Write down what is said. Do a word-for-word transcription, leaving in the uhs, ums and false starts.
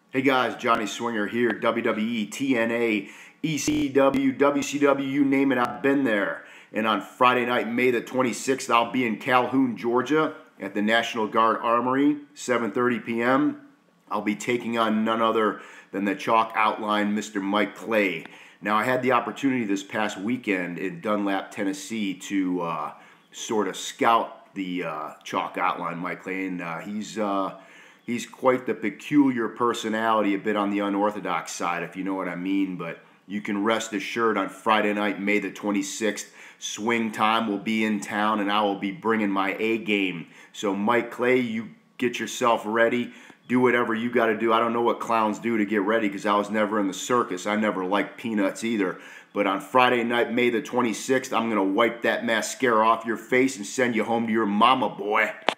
Hey guys, Johnny Swinger here, W W E, T N A, E C W, W C W, you name it, I've been there. And on Friday night, May the twenty-sixth, I'll be in Calhoun, Georgia at the National Guard Armory, seven thirty p m I'll be taking on none other than the Chalk Outline, Mister Mike Clay. Now, I had the opportunity this past weekend in Dunlap, Tennessee to uh, sort of scout the uh, Chalk Outline, Mike Clay, and uh, he's... Uh, He's quite the peculiar personality, a bit on the unorthodox side, if you know what I mean. But you can rest assured on Friday night, May the twenty-sixth, Swing Time will be in town, and I will be bringing my A game. So, Mike Clay, you get yourself ready. Do whatever you got to do. I don't know what clowns do to get ready because I was never in the circus. I never liked peanuts either. But on Friday night, May the twenty-sixth, I'm going to wipe that mascara off your face and send you home to your mama, boy.